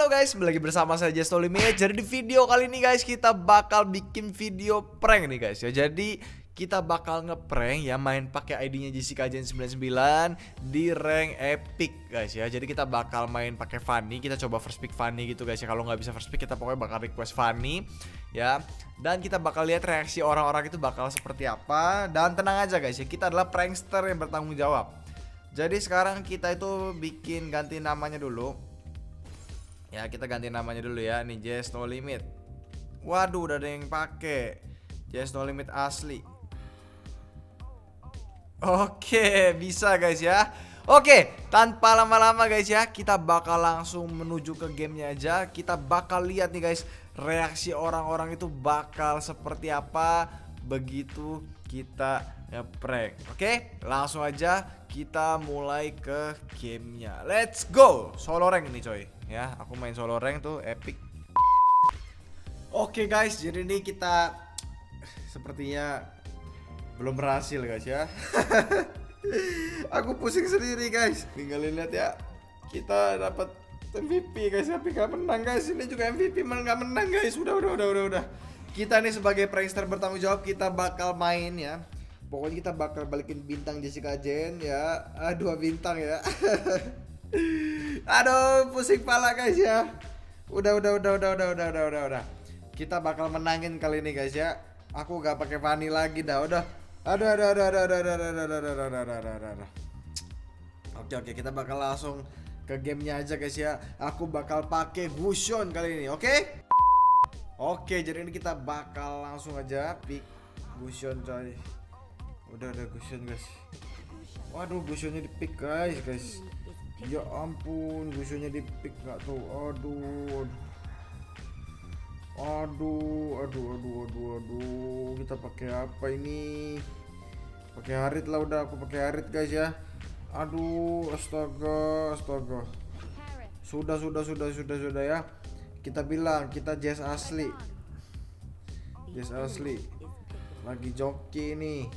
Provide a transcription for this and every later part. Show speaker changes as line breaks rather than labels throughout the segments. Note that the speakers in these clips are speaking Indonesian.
Halo guys, kembali lagi bersama saya Just No Limit. Jadi di video kali ini guys, kita bakal bikin video prank nih guys ya. Jadi kita bakal ngeprank ya, main pakai ID-nya Jessica Jen 99 di rank epic guys ya. Jadi kita bakal main pakai Fanny, kita coba first pick Fanny gitu guys ya. Kalau nggak bisa first pick, kita pokoknya bakal request Fanny ya. Dan kita bakal lihat reaksi orang-orang itu bakal seperti apa. Dan tenang aja guys ya, kita adalah prankster yang bertanggung jawab. Jadi sekarang kita itu bikin ganti namanya dulu. Ya, kita ganti namanya dulu ya. Nih Just No Limit. Waduh, udah ada yang pakai Just No Limit asli. Oke, bisa guys ya. Oke, tanpa lama-lama guys ya, kita bakal langsung menuju ke gamenya aja. Kita bakal lihat nih guys, reaksi orang-orang itu bakal seperti apa begitu kita ngeprank. Oke, langsung aja kita mulai ke gamenya. Let's go. Solo rank nih coy. Ya, aku main solo rank tuh epic. Oke guys, jadi ini kita sepertinya belum berhasil guys ya. Aku pusing sendiri guys. Tinggalin lihat ya. Kita dapat MVP guys, tapi gak menang guys. Ini juga MVP gak menang guys. Udah. Kita nih sebagai prankster bertanggung jawab, kita bakal main ya. Pokoknya kita bakal balikin bintang Jessica Jen ya. 2 bintang ya. Aduh, pusing pala guys ya. Udah. Kita bakal menangin kali ini guys ya. Aku gak pakai Fanny lagi dah, udah. Aduh. Oke, kita bakal langsung ke gamenya aja guys ya. Aku bakal pakai Gusion kali ini, oke? Oke, jadi ini kita bakal langsung aja pick Gusion coy. Udah Gusion guys. Waduh, Gusionnya di pick guys. Ya ampun, Gusionnya di pick nggak tuh. Aduh. Kita pakai apa ini? Pakai Harit lah, udah aku pakai Harit guys ya. Aduh, astaga. Sudah ya. Kita bilang kita Jess asli. Lagi joki nih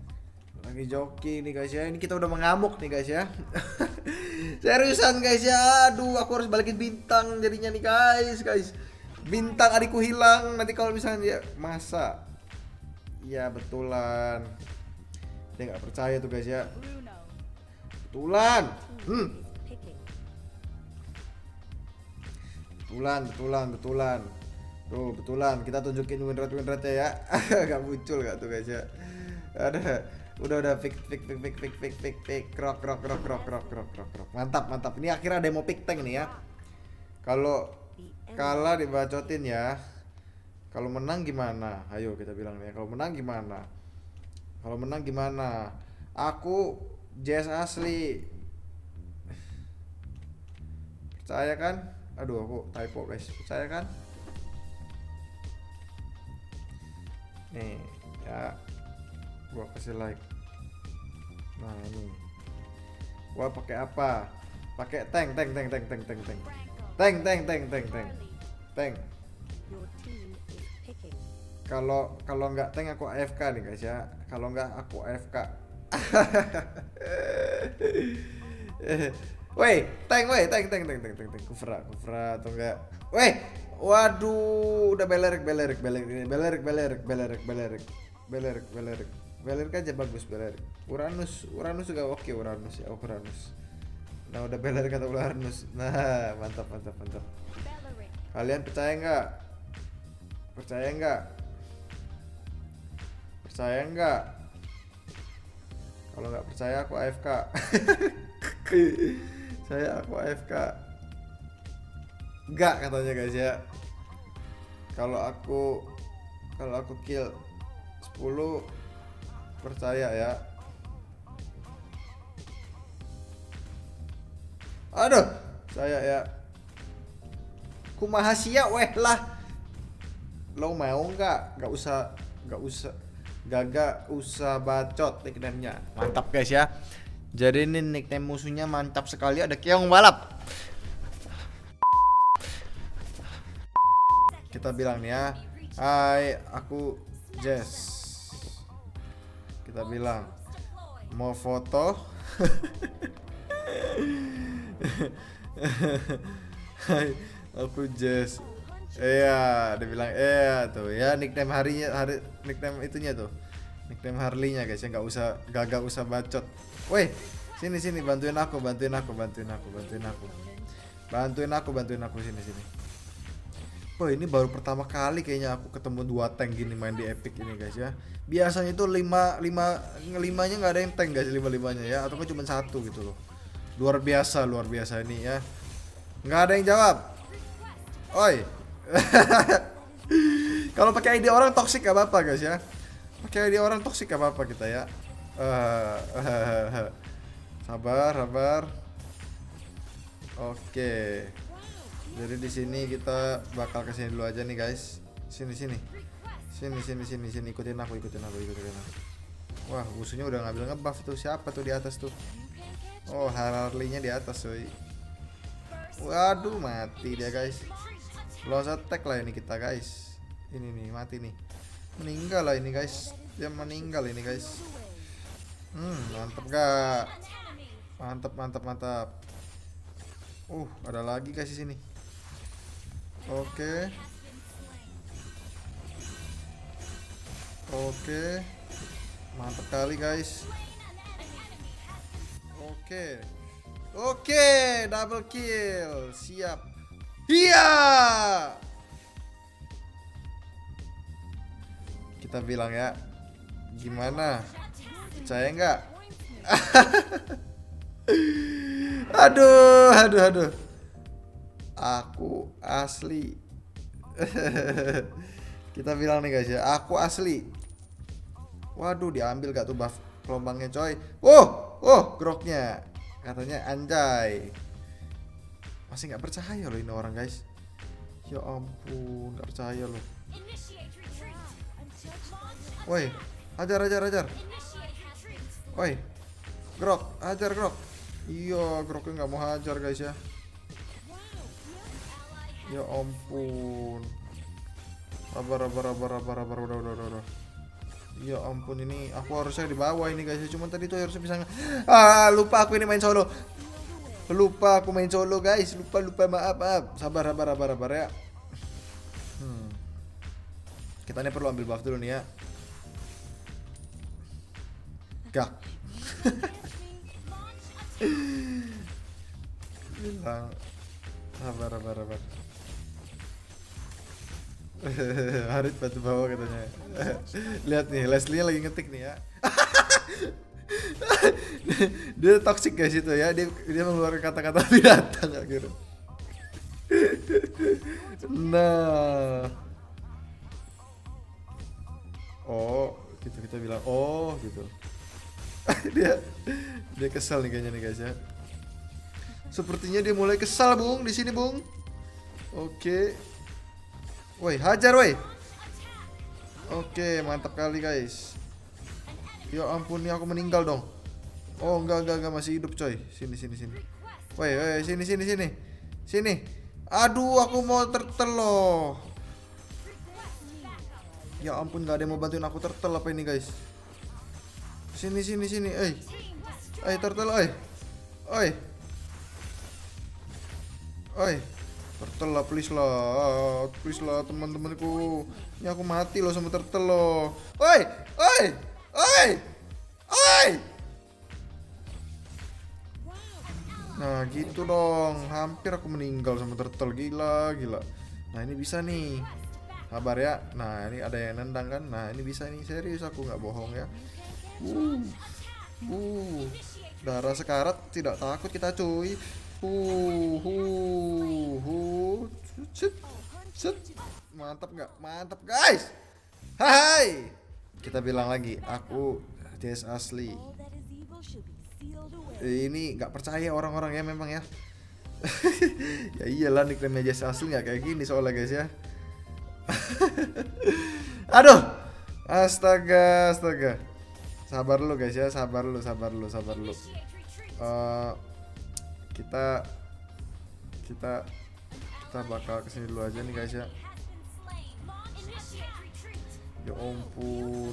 guys ya. Ini kita udah mengamuk nih guys ya. Seriusan guys ya. Aduh, aku harus balikin bintang jadinya nih guys. Bintang adikku hilang nanti kalau misalnya dia masa. Ya betulan. Dia nggak percaya tuh guys ya. Betulan. Betulan. Tuh, betulan. Kita tunjukin win rate ya. Gak muncul gak tuh guys ya. Udah pick krok. Mantap. Ini akhirnya ada yang mau pick tank nih ya. Kalau kalah dibacotin ya. Kalau menang gimana? Ayo kita bilang nih, kalau menang gimana? Aku Jess asli. Percaya kan? Aduh, aku typo guys. Percaya kan? Nih, ya. Gua kasih like. Nah, ini. Gua pakai apa? Pakai tank. Kalau nggak tank aku AFK nih guys ya. Kalau nggak aku AFK. Woi, tank. Kufra atau enggak? Woi, waduh, udah belerek. Belerek aja bagus belerek. Uranus juga oke, Uranus. Nah, udah belerek atau Uranus. Nah, mantap. Kalian percaya nggak? Kalau nggak percaya aku AFK. Aku AFK. Enggak katanya guys ya. Kalau aku kill 10 percaya ya. Aduh, saya ya. Kumaha sia weh lah. Lo mau nggak? Nggak usah bacot nickname-nya. Mantap guys ya. Jadi ini nickname musuhnya mantap sekali, ada Keong balap. Kita bilang nih ya. Hai, aku Jess. Kita bilang mau foto. Aku Jess. Iya, dia bilang iya tuh ya, nickname nickname itunya tuh. Nickname Harley-nya guys ya, gak usah bacot. Woi, sini bantuin aku. Bantuin aku sini. Wah, ini baru pertama kali kayaknya aku ketemu 2 tank gini main di Epic ini guys ya. Biasanya itu 5-5-nya nggak ada yang tank guys, 5-5-nya ya, atau cuma 1 gitu loh. Luar biasa ini ya. Nggak ada yang jawab. Oi. Kalau pakai ID orang toksik gak apa-apa guys ya. Pakai ID orang toksik gak apa-apa kita ya. Sabar. Oke. Jadi di sini kita bakal kesini dulu aja nih guys. Sini. Ikutin aku. Wah, musuhnya udah ngambil ngebuff tuh. Siapa tuh di atas tuh? Oh, Harley-nya di atas coy. Waduh, mati dia guys. Lost attack lah ini kita guys. Ini nih, mati nih. Meninggal lah ini guys. Dia meninggal ini guys. Mantap gak? Mantap. Ada lagi guys di sini. Oke. Mantap kali guys. Oke, double kill. Siap. Iya. Kita bilang ya. Gimana? Percaya nggak? Aduh. Aku asli. Kita bilang nih guys ya, aku asli. Waduh, diambil gak tuh buff gelombangnya coy. Groknya katanya anjay. Masih nggak percaya loh ini orang guys. Ya ampun, nggak percaya loh. Woi, hajar. Woi, Grok, hajar Grok. Iya, Groknya nggak mau hajar guys ya. Ya ampun. Sabar, udah. Ya ampun, ini aku harusnya di bawah ini guys. Cuman tadi tuh harusnya bisa lupa aku ini main solo. Lupa aku main solo guys. Lupa maaf. Sabar ya. Kita ini perlu ambil buff dulu nih ya. Gak. Bilang sabar. Harit batu bawah katanya. Lihat nih, Leslie lagi ngetik nih ya. Dia toxic guys itu ya. Dia mengeluarkan kata-kata binatang akhirnya. Nah. Gitu kita bilang gitu. dia kesal nih kayaknya nih guys ya. Sepertinya dia mulai kesal Bung di sini Bung. Oke. Woi, hajar woi. Oke, mantap kali guys. Ya ampun, nih aku meninggal dong. Oh, enggak masih hidup coy. Sini. Woi, sini. Aduh, aku mau turtle loh. Ya ampun, nggak ada yang mau bantuin aku turtle apa ini guys. Sini. Turtle, oi. Turtle lah, please lah teman-temanku. Ini aku mati loh sama turtle loh. Oi. Nah gitu dong, hampir aku meninggal sama turtle, gila. Nah ini bisa nih, sabar ya. Nah ini ada yang nendang kan. Nah ini bisa nih, serius aku nggak bohong ya. Darah sekarat tidak takut kita cuy. Mantap nggak? Mantap guys. Hai. Kita bilang lagi, aku Jess asli. Ini nggak percaya orang-orang ya memang ya. Ya iyalah, nickname Jess asli nggak kayak gini soalnya guys ya. Aduh. Astaga. Sabar lu guys ya, sabar lu. Kita bakal kesini dulu aja nih guys ya. Ya ampun.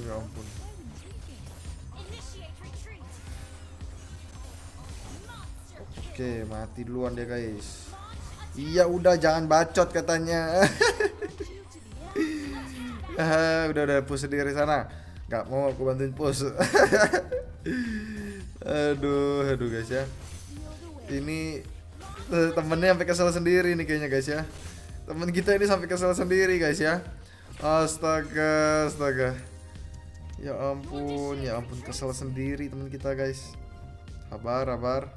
Oke, mati duluan dia guys. Iya udah jangan bacot katanya. Udah push sendiri sana. Gak mau aku bantuin push. aduh guys ya. Ini temennya sampai kesel sendiri nih kayaknya guys ya. Temen kita ini sampai kesel sendiri guys ya. Astaga. Ya ampun kesel sendiri temen kita guys. Sabar.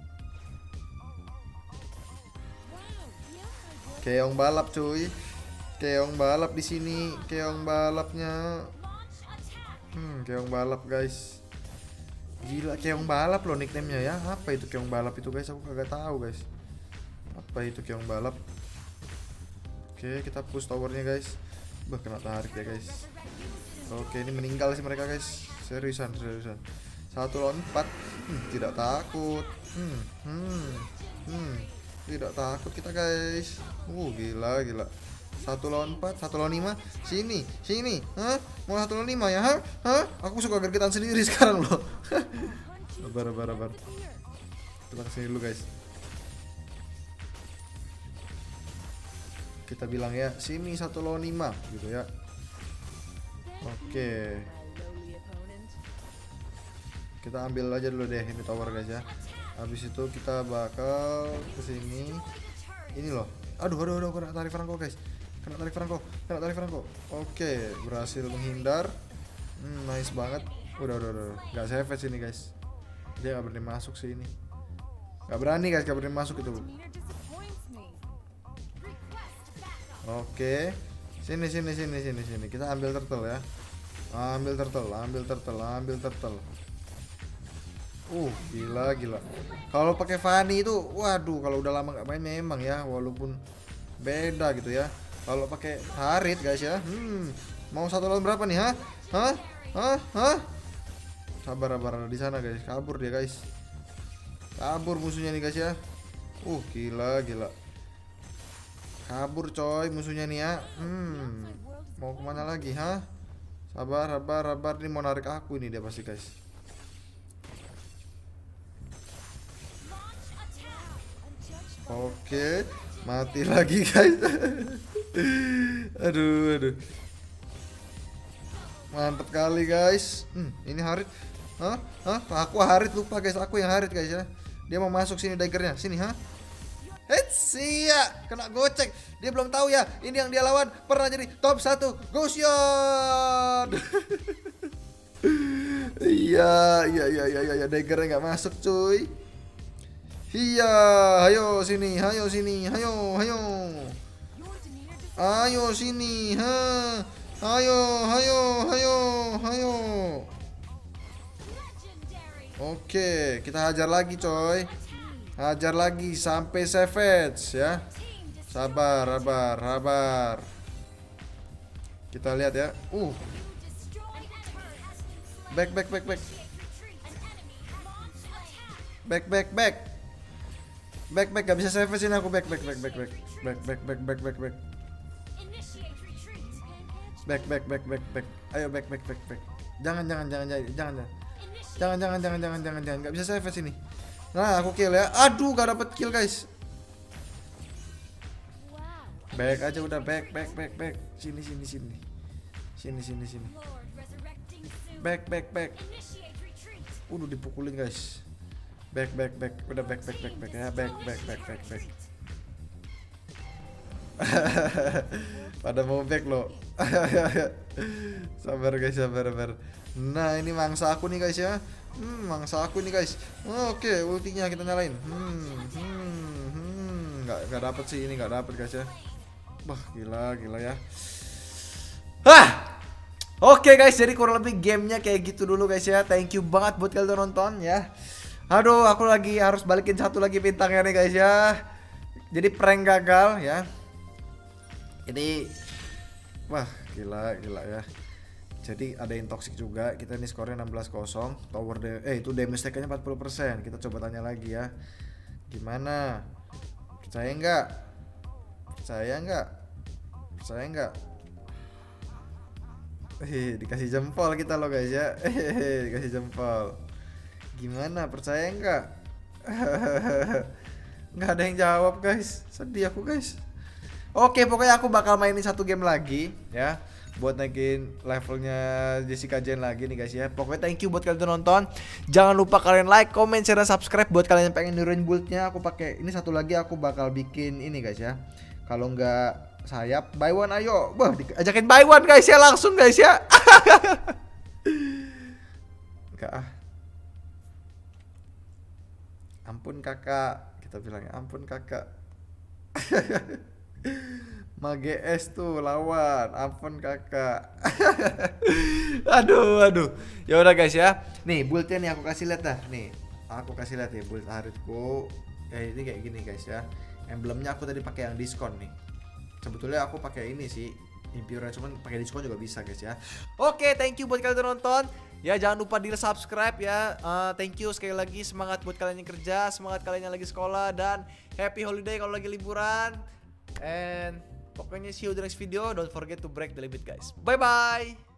Keong balap cuy. Keong balap di sini. Keong balapnya. Keong balap guys. Gila keong balap loh nickname-nya ya. Apa itu keong balap itu guys? Aku kagak tahu guys. Apa itu keong balap? Oke, kita push towernya guys. Bah kena tarik ya guys. Oke, ini meninggal sih mereka guys. Seriusan. 1 lawan 4. Tidak takut. Tidak takut kita guys. Gila. 1 lawan 4, 1 lawan 5. Sini. Hah? Mau 1 lawan 5 ya? Hah? Aku suka gergetan sendiri sekarang loh. Sabar. Kita kesini dulu guys. Kita bilang ya, sini 1 lawan 5 gitu ya. Oke. Kita ambil aja dulu deh ini tower guys ya. Habis itu kita bakal kesini. Ini loh. Aduh, kena tarik Franco guys. Kena tarik Franco. Oke, berhasil menghindar. Nice banget. Udah. Gak save sini guys. Dia gak berani masuk sih ini. Gak berani masuk itu. Oke. Sini. Kita ambil turtle ya. Ambil turtle. Gila. Kalau pakai Fanny itu, waduh, kalau udah lama nggak main memang ya, walaupun beda gitu ya. Kalau pakai Harit guys ya, mau 1 lawan berapa nih, Hah? Sabar di sana guys, kabur dia guys. Kabur musuhnya nih guys ya. Gila. Kabur coy musuhnya nih ya. Mau kemana lagi, Sabar, nih mau narik aku ini dia pasti guys. Oke, mati lagi guys. aduh. Mantap kali guys. Ini Harit. Aku Harit lupa guys, aku yang Harit guys ya. Dia mau masuk sini daggernya. Sini, Sia, kena gocek. Dia belum tahu ya, ini yang dia lawan pernah jadi top 1 Gosyon. Iya, daggernya nggak masuk cuy. Iya, ayo sini. Ayo sini, Ayo. Oke, kita hajar lagi coy. Hajar lagi sampai savage ya. Sabar. Kita lihat ya. Back, gak bisa save sini aku. Back. Ayo back. Jangan. Gak bisa save sini. Nah, aku kill ya. Aduh, gak dapet kill guys. Back aja udah, back. Sini. Back. Dipukulin guys. Back. Udah back ya. Back. Pada mau back loh. Sabar guys. Nah, ini mangsa aku nih guys ya. Oke, ultinya kita nyalain. Nggak dapet sih ini, nggak dapet guys ya. Wah, gila ya. Oke guys, jadi kurang lebih gamenya kayak gitu dulu guys ya. Thank you banget buat kalian udah nonton ya. Aduh, aku lagi harus balikin 1 lagi bintangnya nih guys ya. Jadi prank gagal ya. Jadi wah, gila ya. Jadi ada yang toxic juga. Kita ini skornya 16-0. Tower itu damage take-nya 40%. Kita coba tanya lagi ya. Gimana? Percaya nggak? Dikasih jempol kita loh guys ya. Dikasih jempol. Gimana, percaya nggak? Nggak ada yang jawab guys. Sedih aku guys. Oke, pokoknya aku bakal mainin satu game lagi ya, buat naikin levelnya Jessica Jane lagi nih guys ya. Pokoknya thank you buat kalian udah nonton. Jangan lupa kalian like, comment, share, dan subscribe buat kalian yang pengen niruin build-nya. Aku pakai ini satu lagi, aku bakal bikin ini guys ya. Kalau nggak sayap, buy one ayo. Wah, ajakin buy one guys ya, langsung guys ya. Enggak ah. Ampun kakak, kita bilangnya ampun kakak. Mages tuh lawan, ampun kakak. Aduh. Ya udah guys ya. Nih build-nya nih aku kasih lihat dah. Nih, aku kasih lihat ya build Haritku. Ini kayak gini guys ya. Emblemnya aku tadi pakai yang diskon nih. Sebetulnya aku pakai ini sih, Imperial, cuman pakai diskon juga bisa guys ya. Oke, thank you buat kalian udah nonton. Ya jangan lupa di subscribe ya. Thank you sekali lagi, semangat buat kalian yang kerja, semangat kalian yang lagi sekolah, dan happy holiday kalau lagi liburan. And pokoknya see you the next video. Don't forget to break the limit guys. Bye bye.